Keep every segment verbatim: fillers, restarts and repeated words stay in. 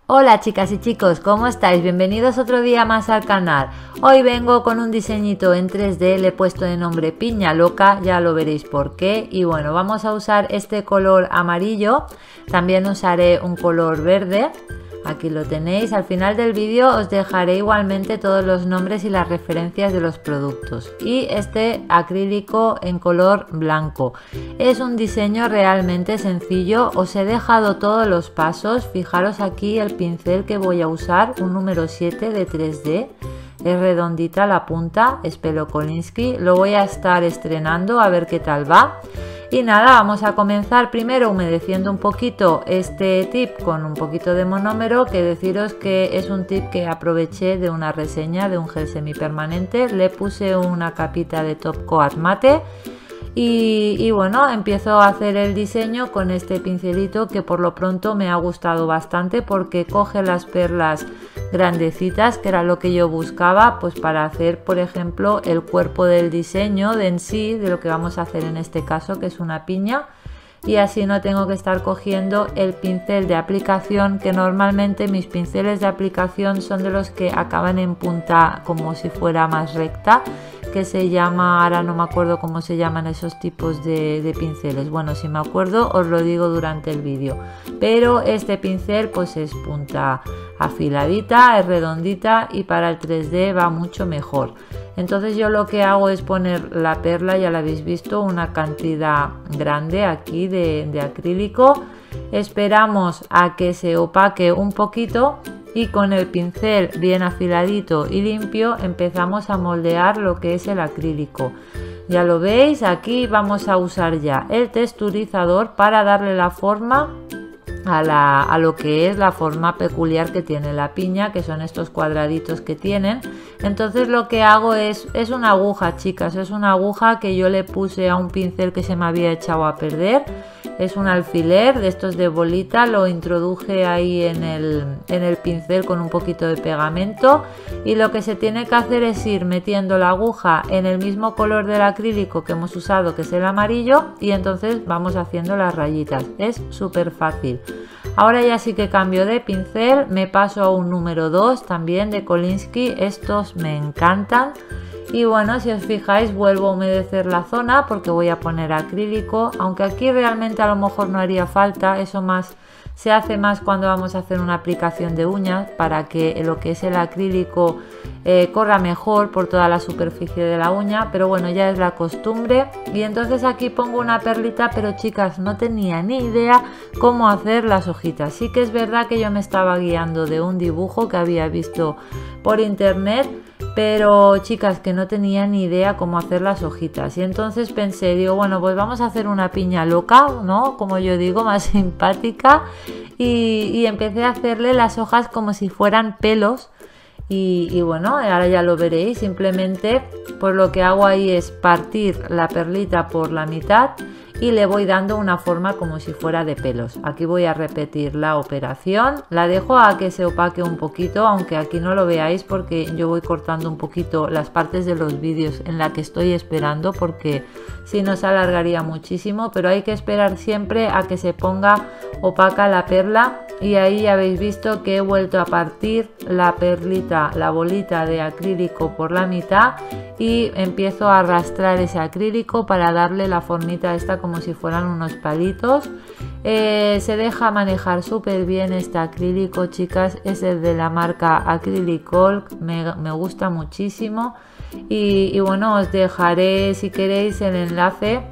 Hola chicas y chicos, ¿cómo estáis? Bienvenidos otro día más al canal. Hoy vengo con un diseñito en tres D, le he puesto de nombre Piña Loca, ya lo veréis por qué. Y bueno, vamos a usar este color amarillo, también usaré un color verde. Aquí lo tenéis, al final del vídeo os dejaré igualmente todos los nombres y las referencias de los productos. Y este acrílico en color blanco. Es un diseño realmente sencillo, os he dejado todos los pasos. Fijaros aquí el pincel que voy a usar, un número siete de tres D. Es redondita la punta, es pelo Kolinsky. Lo voy a estar estrenando a ver qué tal va. Y nada, vamos a comenzar primero humedeciendo un poquito este tip con un poquito de monómero, que deciros que es un tip que aproveché de una reseña de un gel semipermanente. Le puse una capita de top coat mate y, y bueno, empiezo a hacer el diseño con este pincelito que por lo pronto me ha gustado bastante porque coge las perlas grandecitas, que era lo que yo buscaba, pues para hacer por ejemplo el cuerpo del diseño de en sí, de lo que vamos a hacer en este caso, que es una piña, y así no tengo que estar cogiendo el pincel de aplicación, que normalmente mis pinceles de aplicación son de los que acaban en punta como si fuera más recta, que se llama, ahora no me acuerdo cómo se llaman esos tipos de, de pinceles. Bueno, si me acuerdo os lo digo durante el vídeo, pero este pincel pues es punta afiladita, es redondita y para el tres D va mucho mejor. Entonces yo lo que hago es poner la perla, ya la habéis visto, una cantidad grande aquí de, de acrílico. Esperamos a que se opaque un poquito y con el pincel bien afiladito y limpio empezamos a moldear lo que es el acrílico. Ya lo veis, aquí vamos a usar ya el texturizador para darle la forma a, la, a lo que es la forma peculiar que tiene la piña, que son estos cuadraditos que tienen. Entonces lo que hago es, es una aguja, chicas, es una aguja que yo le puse a un pincel que se me había echado a perder. Es un alfiler de estos de bolita, lo introduje ahí en el, en el pincel con un poquito de pegamento, y lo que se tiene que hacer es ir metiendo la aguja en el mismo color del acrílico que hemos usado, que es el amarillo, y entonces vamos haciendo las rayitas. Es súper fácil. Ahora ya sí que cambio de pincel, me paso a un número dos también de Kolinsky, estos me encantan. Y bueno, si os fijáis vuelvo a humedecer la zona porque voy a poner acrílico, aunque aquí realmente a lo mejor no haría falta, eso más se hace más cuando vamos a hacer una aplicación de uñas para que lo que es el acrílico eh, corra mejor por toda la superficie de la uña, pero bueno, ya es la costumbre. Y entonces aquí pongo una perlita, pero chicas, no tenía ni idea cómo hacer las hojitas. Sí que es verdad que yo me estaba guiando de un dibujo que había visto por internet, pero chicas, que no tenía ni idea cómo hacer las hojitas. Y entonces pensé, digo, bueno, pues vamos a hacer una piña loca, ¿no? Como yo digo, más simpática. Y, y empecé a hacerle las hojas como si fueran pelos. Y, y bueno, ahora ya lo veréis. Simplemente pues lo que hago ahí es partir la perlita por la mitad y le voy dando una forma como si fuera de pelos. Aquí voy a repetir la operación, la dejo a que se opaque un poquito, aunque aquí no lo veáis porque yo voy cortando un poquito las partes de los vídeos en la que estoy esperando, porque si no se alargaría muchísimo, pero hay que esperar siempre a que se ponga opaca la perla. Y ahí ya habéis visto que he vuelto a partir la perlita, la bolita de acrílico por la mitad, y empiezo a arrastrar ese acrílico para darle la formita esta como si fueran unos palitos. Eh, se deja manejar súper bien este acrílico, chicas, es el de la marca Acrylicolor, me, me gusta muchísimo. Y, y bueno, os dejaré si queréis el enlace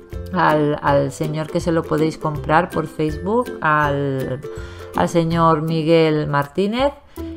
al, al señor que se lo podéis comprar por Facebook, al... al señor Miguel Martínez.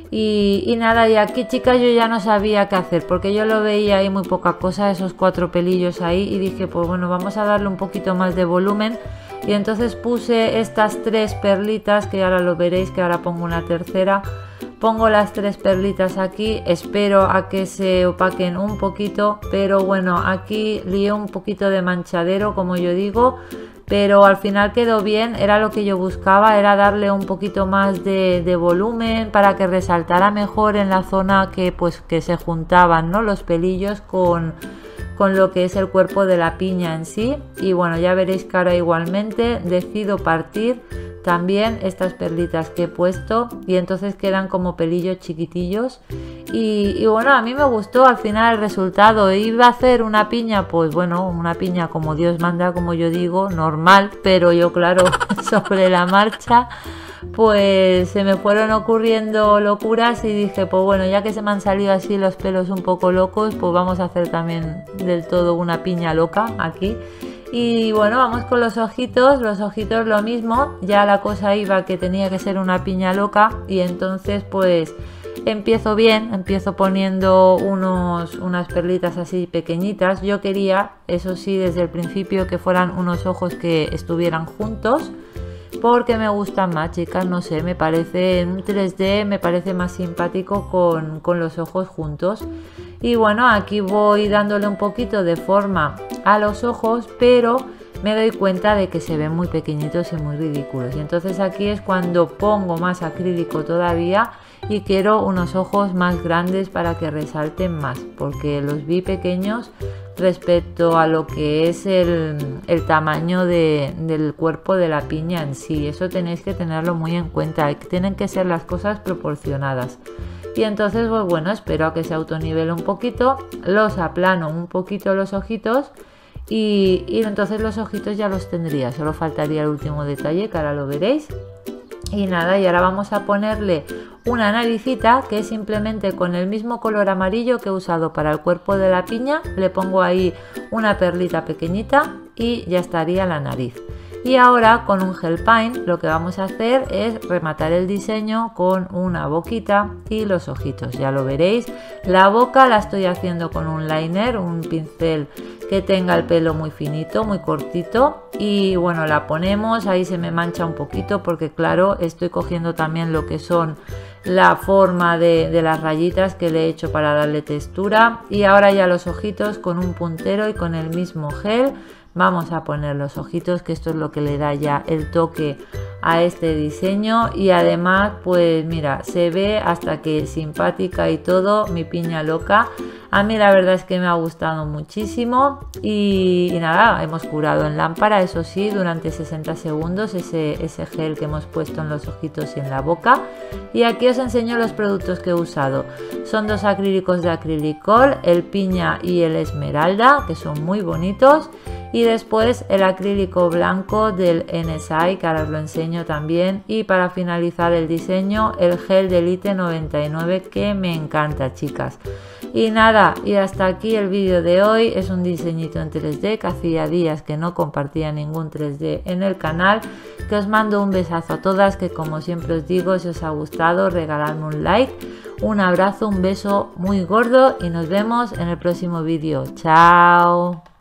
Y, y nada, y aquí chicas yo ya no sabía qué hacer porque yo lo veía ahí muy poca cosa, esos cuatro pelillos ahí, y dije pues bueno, vamos a darle un poquito más de volumen. Y entonces puse estas tres perlitas, que ahora lo veréis, que ahora pongo una tercera. Pongo las tres perlitas aquí, espero a que se opaquen un poquito, pero bueno, aquí lié un poquito de manchadero, como yo digo, pero al final quedó bien. Era lo que yo buscaba, era darle un poquito más de, de volumen para que resaltara mejor en la zona que pues que se juntaban, ¿no?, los pelillos con, con lo que es el cuerpo de la piña en sí. Y bueno, ya veréis que ahora igualmente decido partir también estas perlitas que he puesto y entonces quedan como pelillos chiquitillos y, y bueno, a mí me gustó al final el resultado. Iba a hacer una piña, pues bueno, una piña como Dios manda, como yo digo, normal, pero yo claro, sobre la marcha pues se me fueron ocurriendo locuras y dije, pues bueno, ya que se me han salido así los pelos un poco locos, pues vamos a hacer también del todo una piña loca aquí. Y bueno, vamos con los ojitos, los ojitos lo mismo, ya la cosa iba que tenía que ser una piña loca y entonces pues empiezo bien, empiezo poniendo unos, unas perlitas así pequeñitas. Yo quería, eso sí, desde el principio que fueran unos ojos que estuvieran juntos, porque me gustan más, chicas, no sé, me parece en un tres D me parece más simpático con, con los ojos juntos. Y bueno, aquí voy dándole un poquito de forma a los ojos, pero me doy cuenta de que se ven muy pequeñitos y muy ridículos. Y entonces aquí es cuando pongo más acrílico todavía y quiero unos ojos más grandes para que resalten más, porque los vi pequeños respecto a lo que es el, el tamaño de, del cuerpo de la piña en sí. Eso tenéis que tenerlo muy en cuenta, tienen que ser las cosas proporcionadas. Y entonces pues bueno, espero a que se autonivele un poquito, los aplano un poquito los ojitos y, y entonces los ojitos ya los tendría, solo faltaría el último detalle que ahora lo veréis. Y nada, y ahora vamos a ponerle una naricita que es simplemente con el mismo color amarillo que he usado para el cuerpo de la piña, le pongo ahí una perlita pequeñita y ya estaría la nariz. Y ahora con un gel paint lo que vamos a hacer es rematar el diseño con una boquita y los ojitos, ya lo veréis. La boca la estoy haciendo con un liner, un pincel que tenga el pelo muy finito, muy cortito y bueno, la ponemos, ahí se me mancha un poquito porque claro, estoy cogiendo también lo que son la forma de, de las rayitas que le he hecho para darle textura. Y ahora ya los ojitos con un puntero y con el mismo gel vamos a poner los ojitos, que esto es lo que le da ya el toque a este diseño. Y además pues mira, se ve hasta que es simpática y todo, mi piña loca. A mí la verdad es que me ha gustado muchísimo y, y nada, hemos curado en lámpara, eso sí, durante sesenta segundos ese, ese gel que hemos puesto en los ojitos y en la boca. Y aquí os enseño los productos que he usado. Son dos acrílicos de Acrylicol, el piña y el esmeralda, que son muy bonitos. Y después el acrílico blanco del N S I, que ahora os lo enseño también. Y para finalizar el diseño, el gel de Elite noventa y nueve, que me encanta, chicas. Y nada, y hasta aquí el vídeo de hoy. Es un diseñito en tres D, que hacía días que no compartía ningún tres D en el canal. Que os mando un besazo a todas, que como siempre os digo, si os ha gustado, regaladme un like. Un abrazo, un beso muy gordo y nos vemos en el próximo vídeo. Chao.